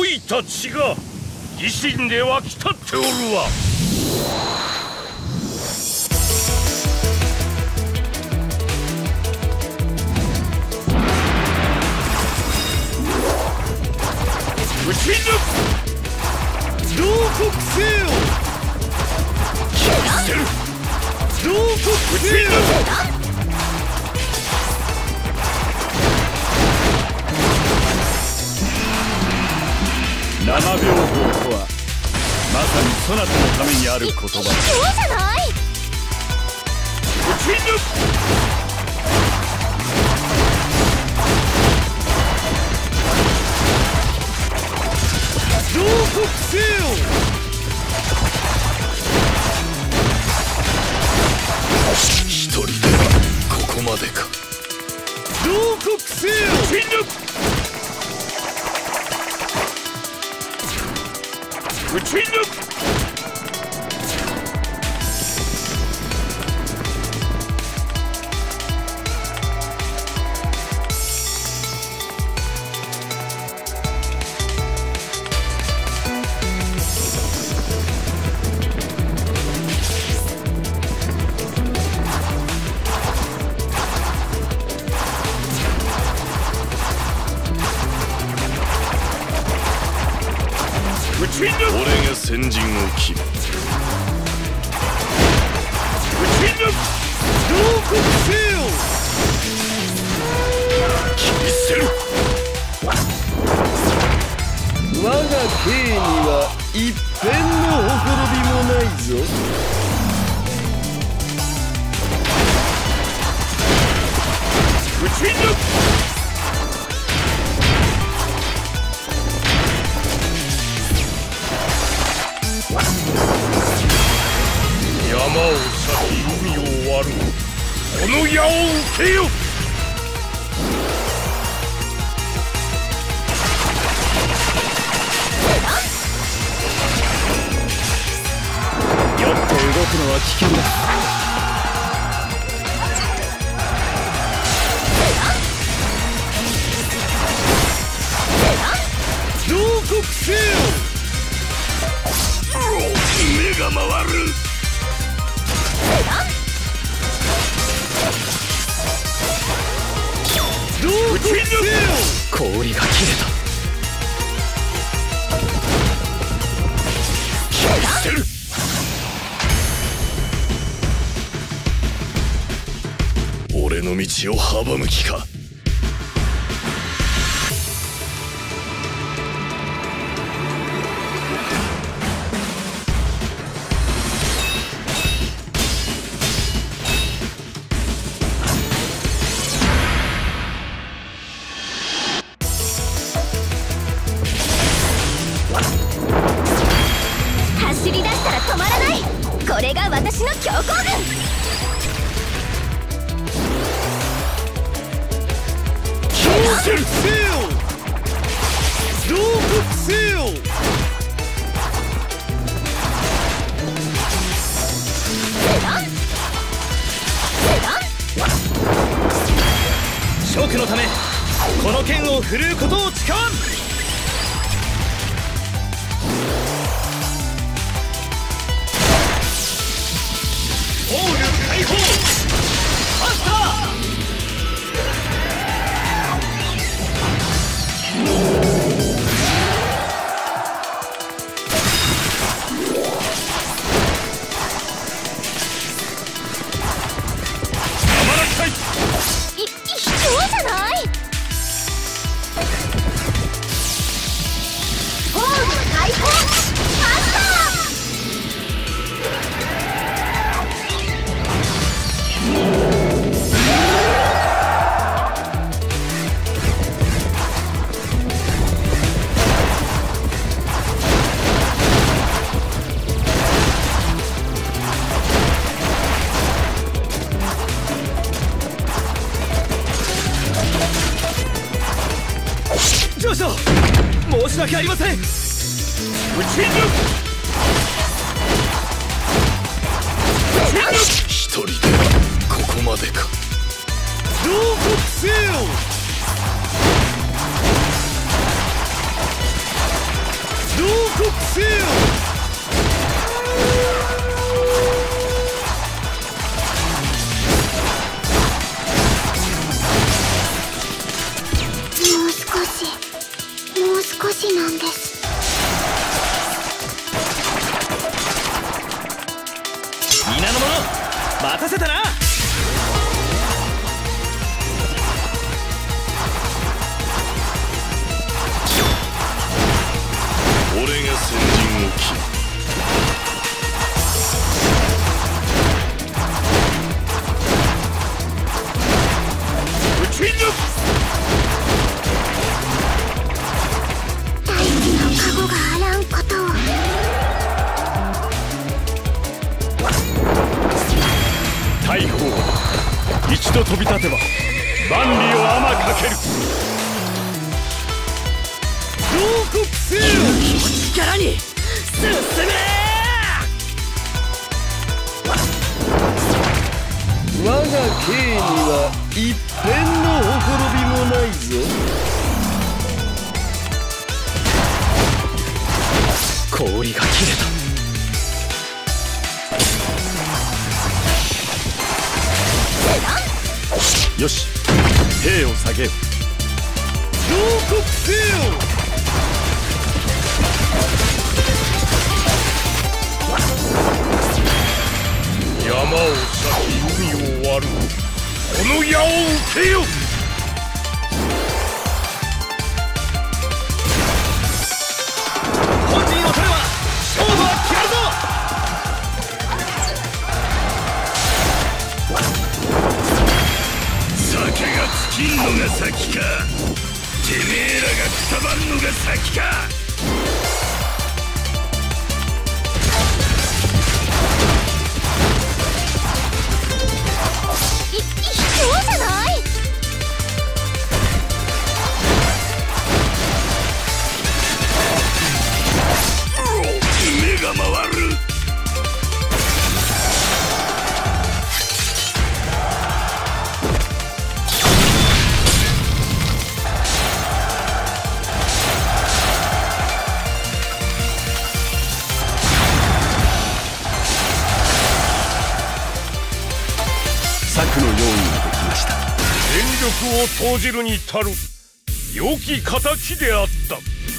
いた血が維新で湧き立っておるわ。討ち抜く牢獄せよ。切り捨てる牢獄せよ。7秒法とはまさにそなたのためにある言葉だ。そうじゃない。討ち抜く牢獄せよ。一人ではここまでか。牢獄せよ。討ち抜く撃ち抜く。俺が先陣を切る。撃ち抜く牢獄せよ。切り捨てる。我が兵には一片のほころびもないぞ。撃ち抜く山を裂き海を割るこの矢を受けよ。酔って動くのは危険だ。牢獄せよ。目が回る。撃ち抜く。氷が切れた。切り捨てる。俺の道を阻む気か。走り出したら止まらない。これが私の強行軍。牢獄せよ。牢獄せよ。諸君のためこの剣を振るうことを誓わん。オール解放マスター。山田隊卑怯じゃない。オール解放マスター。上将、申し訳ありません。撃ち抜く。一人でここまでか。牢獄せよ。 告せよ。 もう少しなんです。 皆の者、待たせたな。 俺が先陣を切る。 討ち抜く。 大事なカゴがあらんことを。 大砲、一度飛び立てば万里を天かける。報告せよ。 力に進め。 我が刑には一片のほころびもないぞ。 氷が切れた。よし、兵を下げよ。 報告せよ。 山を裂き海を割る。この矢を受けよ。 本陣を取れば勝負は決まるぞ。 酒が尽きんのが先か。てめえらがくたばんのが先か。 そうじゃない。 目が回る。 策の用意ができました。 全力を投じるに足る良き敵であった。